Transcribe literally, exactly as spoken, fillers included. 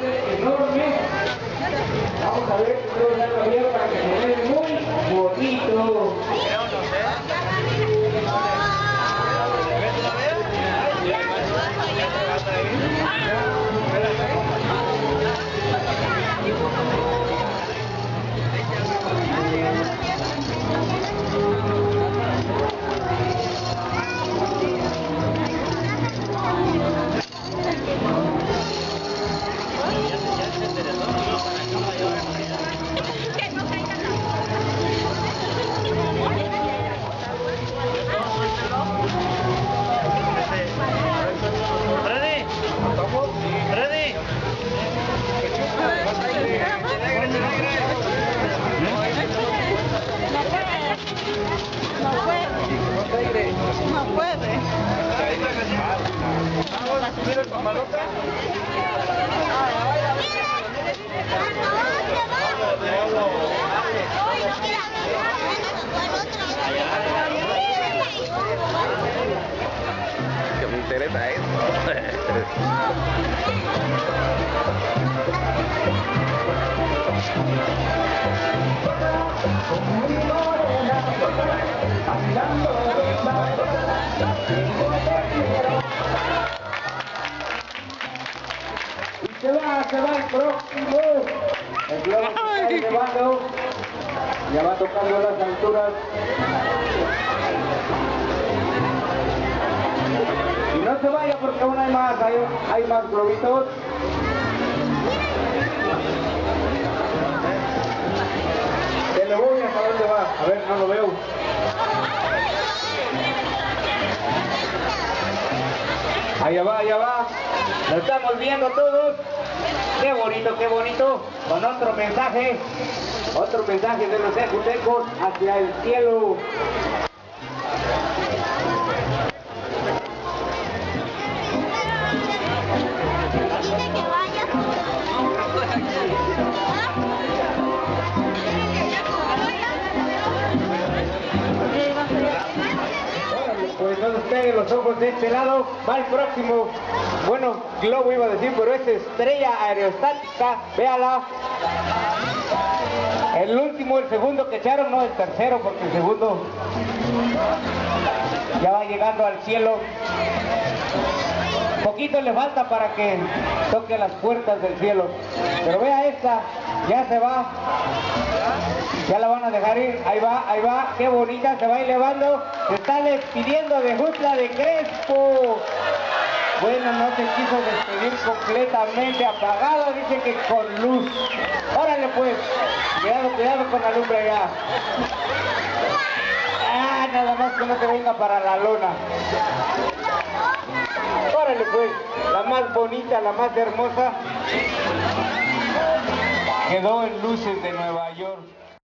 es enorme. Vamos a ver si todo salga bien para que se vea muy bonito. No puede. Vamos a subir el pamalota. Que me interesa eso. Y se va, se va el próximo. El globo se está elevando. Ya va tocando las alturas. Y no se vaya porque aún hay más, hay, hay más globitos. Te lo voy hasta dónde va. A ver, no lo veo. Allá va, allá va. Lo estamos viendo todos. Qué bonito, qué bonito. Con otro mensaje. Otro mensaje de los ecutecos hacia el cielo. Pues no despeguen los ojos de este lado, va el próximo, bueno, globo iba a decir, pero es estrella aerostática, véala. El último, el segundo que echaron, no el tercero, porque el segundo ya va llegando al cielo. Poquito le falta para que toque las puertas del cielo. Pero vea esta, ya se va. Ya la van a dejar ir, ahí va, ahí va, qué bonita, se va elevando, se está despidiendo de Jutla de Crespo. Bueno, no se quiso despedir completamente apagado, dice que con luz. Órale pues, cuidado, cuidado con la lumbre allá. Ah, nada más que no te venga para la lona. Órale pues, la más bonita, la más hermosa, quedó en luces de Nueva York.